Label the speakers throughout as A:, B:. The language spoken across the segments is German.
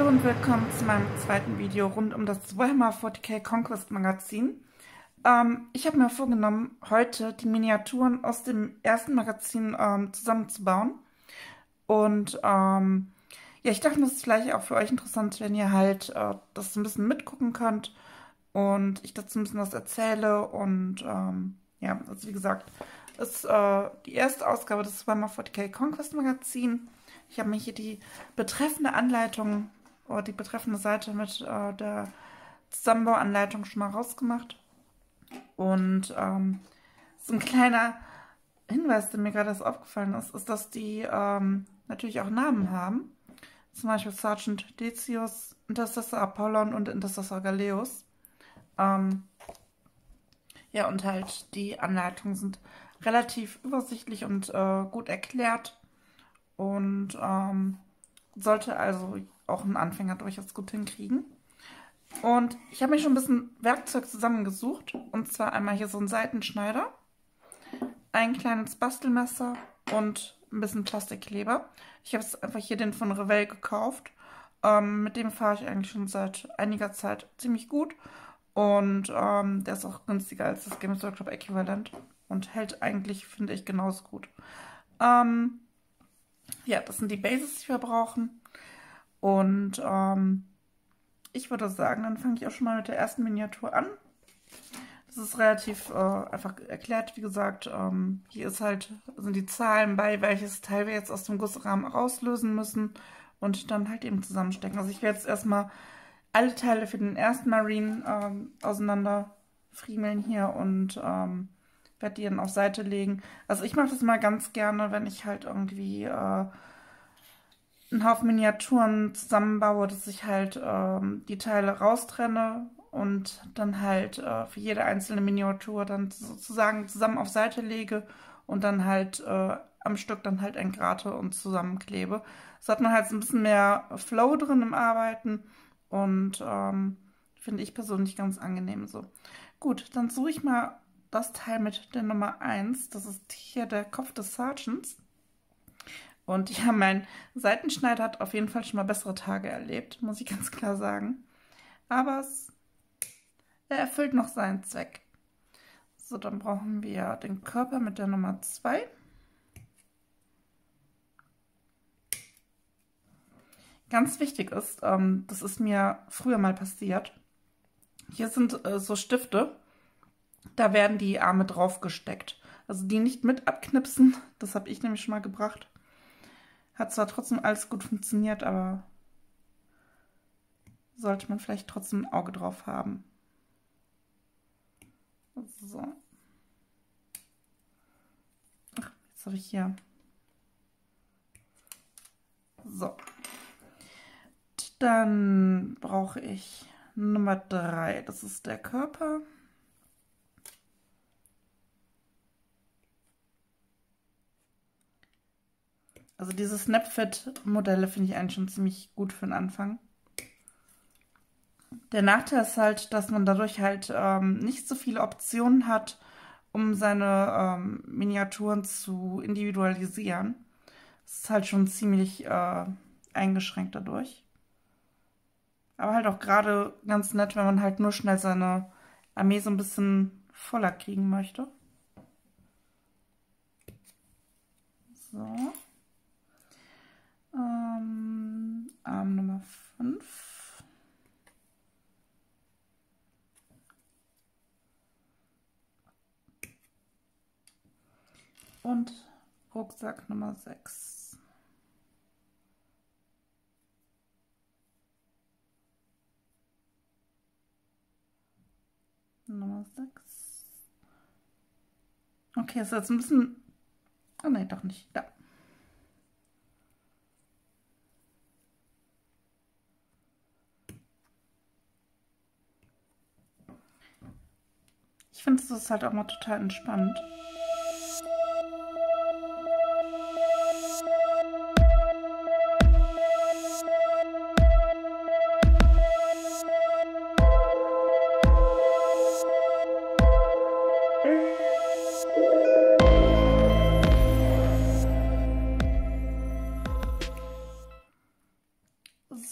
A: und willkommen zu meinem zweiten Video rund um das Warhammer 40k Conquest Magazin. Ich habe mir vorgenommen, heute die Miniaturen aus dem ersten Magazin zusammenzubauen. Und ja, ich dachte, das ist vielleicht auch für euch interessant, wenn ihr halt das so ein bisschen mitgucken könnt und ich dazu ein bisschen was erzähle. Und ja, also wie gesagt, ist die erste Ausgabe des Warhammer 40k Conquest Magazin. Ich habe mir hier die betreffende Anleitung oder die betreffende Seite mit der Zusammenbauanleitung schon mal rausgemacht. Und so ein kleiner Hinweis, der mir gerade erst aufgefallen ist, ist, dass die natürlich auch Namen haben. Zum Beispiel Sergeant Decius, Intercessor Apollon und Intercessor Galeus. Ja, und halt die Anleitungen sind relativ übersichtlich und gut erklärt. Und sollte also auch ein Anfänger durchaus gut hinkriegen. Und ich habe mir schon ein bisschen Werkzeug zusammengesucht. Und zwar einmal hier so einen Seitenschneider, ein kleines Bastelmesser und ein bisschen Plastikkleber. Ich habe jetzt einfach hier den von Revell gekauft. Mit dem fahre ich eigentlich schon seit einiger Zeit ziemlich gut. Und der ist auch günstiger als das Games Workshop Äquivalent. Und hält eigentlich, finde ich, genauso gut. Ja, das sind die Bases, die wir brauchen. Und ich würde sagen, dann fange ich auch schon mal mit der ersten Miniatur an. Das ist relativ einfach erklärt, wie gesagt. Hier sind die Zahlen bei, welches Teil wir jetzt aus dem Gussrahmen rauslösen müssen und dann halt eben zusammenstecken. Also ich werde jetzt erstmal alle Teile für den ersten Marine auseinander friemeln hier und werde die dann auf Seite legen. Also ich mache das mal ganz gerne, wenn ich halt irgendwie einen Haufen Miniaturen zusammenbaue, dass ich halt die Teile raustrenne und dann halt für jede einzelne Miniatur dann sozusagen zusammen auf Seite lege und dann halt am Stück dann halt entgrate und zusammenklebe. So hat man halt so ein bisschen mehr Flow drin im Arbeiten und finde ich persönlich ganz angenehm so. Gut, dann suche ich mal das Teil mit der Nummer 1. Das ist hier der Kopf des Sergeants. Und ja, mein Seitenschneider hat auf jeden Fall schon mal bessere Tage erlebt, muss ich ganz klar sagen. Aber er erfüllt noch seinen Zweck. So, dann brauchen wir den Körper mit der Nummer 2. Ganz wichtig ist, das ist mir früher mal passiert. Hier sind so Stifte. Da werden die Arme drauf gesteckt. Also die nicht mit abknipsen. Das habe ich nämlich schon mal gebracht. Hat zwar trotzdem alles gut funktioniert, aber sollte man vielleicht trotzdem ein Auge drauf haben. So. Ach, jetzt habe ich hier. So. Dann brauche ich Nummer 3. Das ist der Körper. Also diese Snapfit-Modelle finde ich eigentlich schon ziemlich gut für den Anfang. Der Nachteil ist halt, dass man dadurch halt nicht so viele Optionen hat, um seine Miniaturen zu individualisieren. Das ist halt schon ziemlich eingeschränkt dadurch. Aber halt auch gerade ganz nett, wenn man halt nur schnell seine Armee so ein bisschen voller kriegen möchte. So. Arm Nummer 5. Und Rucksack Nummer 6. Nummer 6. Okay, ist jetzt ein bisschen... Oh nein, doch nicht. Da. Ich finde, das ist halt auch mal total entspannt.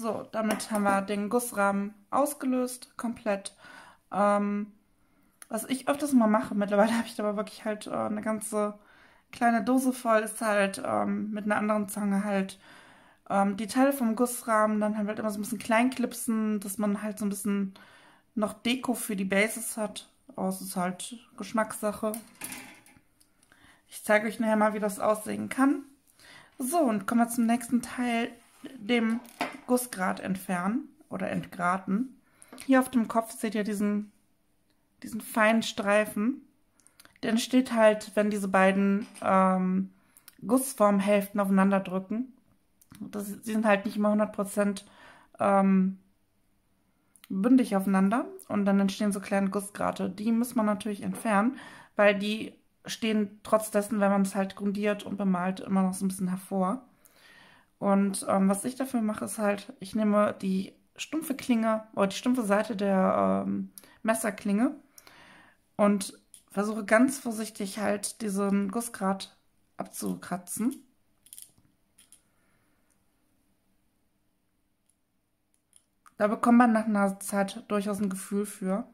A: So, damit haben wir den Gussrahmen ausgelöst, komplett. Was ich öfters mal mache, mittlerweile habe ich da aber wirklich halt eine ganze kleine Dose voll, ist halt mit einer anderen Zange halt die Teile vom Gussrahmen dann halt immer so ein bisschen klein klipsen, dass man halt so ein bisschen noch Deko für die Bases hat. Aber es ist halt Geschmackssache. Ich zeige euch nachher mal, wie das aussehen kann. So, und kommen wir zum nächsten Teil, dem Gussgrat entfernen oder entgraten. Hier auf dem Kopf seht ihr diesen feinen Streifen. Der entsteht halt, wenn diese beiden Gussformhälften aufeinander drücken. Sie sind halt nicht immer 100% bündig aufeinander und dann entstehen so kleine Gussgrate. Die muss man natürlich entfernen, weil die stehen trotz dessen, wenn man es halt grundiert und bemalt, immer noch so ein bisschen hervor. Und was ich dafür mache, ist halt, ich nehme die stumpfe Klinge oder die stumpfe Seite der Messerklinge und versuche ganz vorsichtig halt diesen Gussgrat abzukratzen. Da bekommt man nach einer Zeit durchaus ein Gefühl für.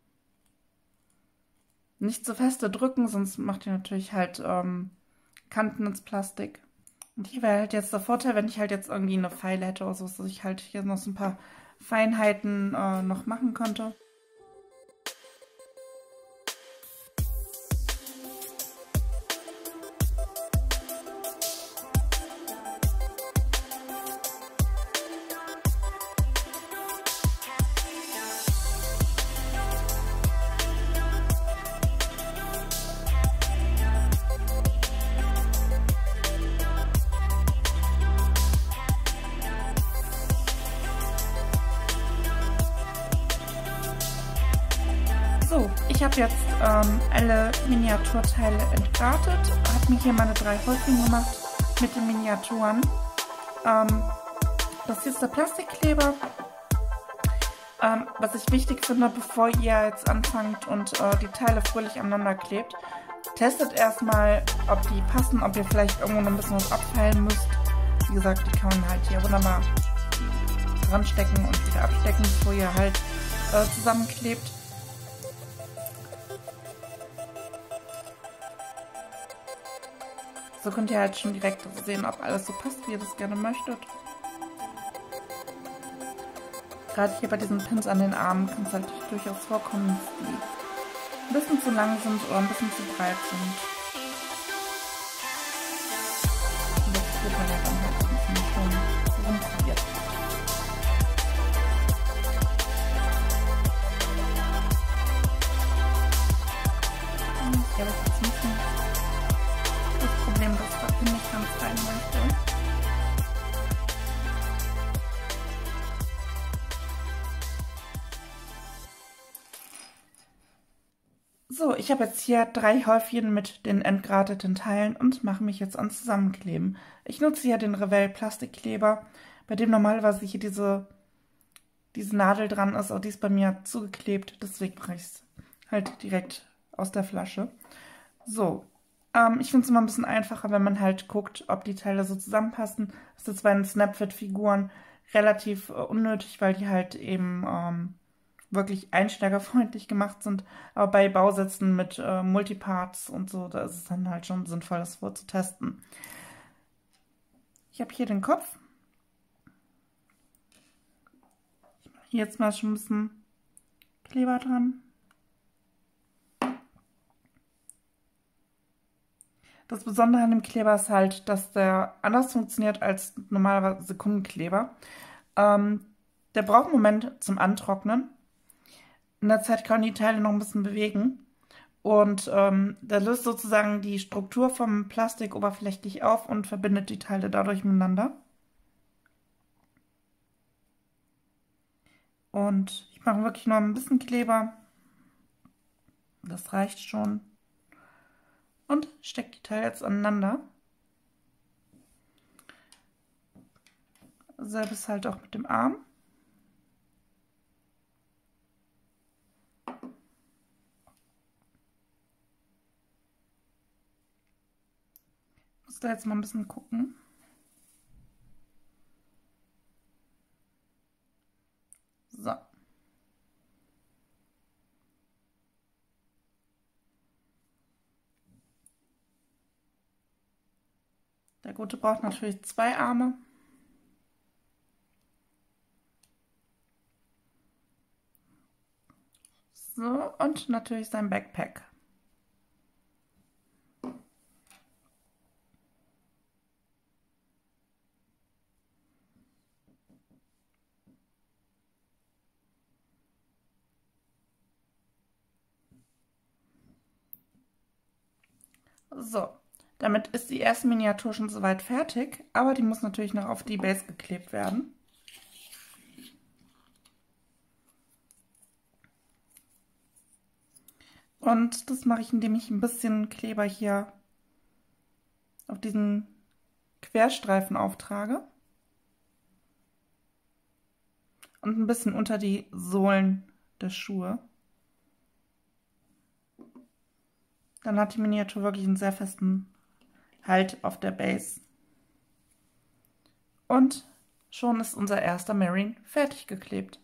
A: Nicht zu feste drücken, sonst macht ihr natürlich halt Kanten ins Plastik. Und hier wäre halt jetzt der Vorteil, wenn ich halt jetzt irgendwie eine Feile hätte oder so, dass ich halt hier noch so ein paar Feinheiten noch machen könnte. So, ich habe jetzt alle Miniaturteile entgratet, habe mir hier meine 3 Häufchen gemacht mit den Miniaturen. Das hier ist der Plastikkleber. Was ich wichtig finde, bevor ihr jetzt anfangt und die Teile fröhlich aneinander klebt, testet erstmal, ob die passen, ob ihr vielleicht irgendwo noch ein bisschen was abfeilen müsst. Wie gesagt, die kann man halt hier wunderbar dran stecken und wieder abstecken, bevor ihr halt zusammenklebt. So könnt ihr halt schon direkt sehen, ob alles so passt, wie ihr das gerne möchtet. Gerade hier bei diesen Pins an den Armen kann es halt durchaus vorkommen, dass die ein bisschen zu lang sind oder ein bisschen zu breit sind. Und das wird man ja dann halt ein bisschen schon rumprobiert. Ich habe jetzt ein bisschen das Problem, dass da nicht ganz rein möchte. So, ich habe jetzt hier 3 Häufchen mit den entgrateten Teilen und mache mich jetzt ans Zusammenkleben. Ich nutze hier den Revell Plastikkleber, bei dem normalerweise hier diese Nadel dran ist, auch die ist bei mir zugeklebt, deswegen mache ich es halt direkt aus der Flasche. So, ich finde es immer ein bisschen einfacher, wenn man halt guckt, ob die Teile so zusammenpassen. Das ist bei den Snapfit-Figuren relativ unnötig, weil die halt eben wirklich einsteigerfreundlich gemacht sind. Aber bei Bausätzen mit Multiparts und so, da ist es dann halt schon sinnvoll, das vorzutesten. Ich habe hier den Kopf. Ich mache hier jetzt mal schon ein bisschen Kleber dran. Das Besondere an dem Kleber ist halt, dass der anders funktioniert als normaler Sekundenkleber. Der braucht einen Moment zum Antrocknen. In der Zeit kann die Teile noch ein bisschen bewegen. Und der löst sozusagen die Struktur vom Plastik oberflächlich auf und verbindet die Teile dadurch miteinander. Und ich mache wirklich nur ein bisschen Kleber. Das reicht schon. Und stecke die Teile jetzt aneinander. Selbes halt auch mit dem Arm. Ich muss da jetzt mal ein bisschen gucken. Der Gute braucht natürlich 2 Arme. So, und natürlich sein Backpack. So, damit ist die erste Miniatur schon soweit fertig, aber die muss natürlich noch auf die Base geklebt werden. Und das mache ich, indem ich ein bisschen Kleber hier auf diesen Querstreifen auftrage und ein bisschen unter die Sohlen der Schuhe. Dann hat die Miniatur wirklich einen sehr festen Halt auf der Base. Und schon ist unser erster Marine fertig geklebt.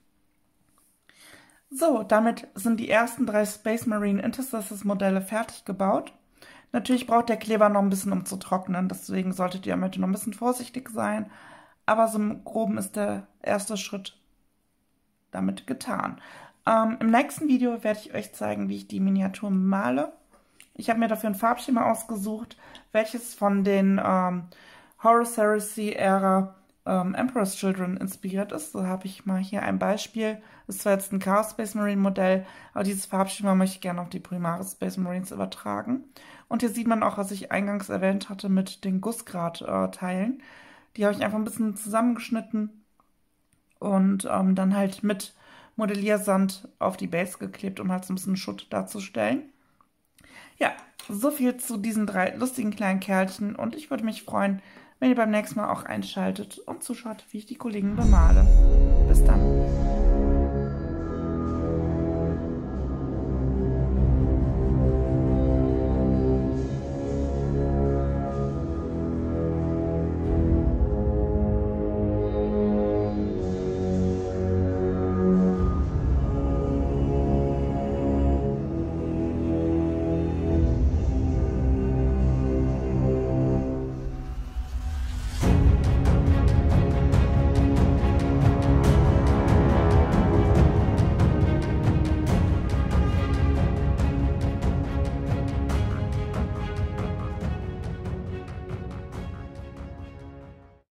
A: So, damit sind die ersten 3 Space Marine Intercessors Modelle fertig gebaut. Natürlich braucht der Kleber noch ein bisschen, um zu trocknen, deswegen solltet ihr damit noch ein bisschen vorsichtig sein. Aber so im Groben ist der erste Schritt damit getan. Im nächsten Video werde ich euch zeigen, wie ich die Miniatur male. Ich habe mir dafür ein Farbschema ausgesucht, welches von den Horus Heresy-Ära Emperor's Children inspiriert ist. So habe ich mal hier ein Beispiel. Das ist zwar jetzt ein Chaos Space Marine Modell, aber dieses Farbschema möchte ich gerne auf die Primaris Space Marines übertragen. Und hier sieht man auch, was ich eingangs erwähnt hatte mit den Gussgrad-Teilen. Die habe ich einfach ein bisschen zusammengeschnitten und dann halt mit Modelliersand auf die Base geklebt, um halt so ein bisschen Schutt darzustellen. Ja, so viel zu diesen 3 lustigen kleinen Kerlchen und ich würde mich freuen, wenn ihr beim nächsten Mal auch einschaltet und zuschaut, wie ich die Kollegen bemale. Bis dann!